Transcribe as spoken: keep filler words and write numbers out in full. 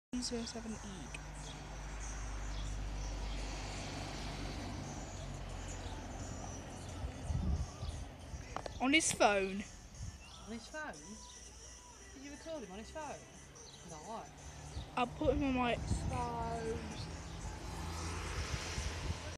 zero seven E. On his phone. On his phone? Did you record him on his phone? No. I'll put him on my exposed.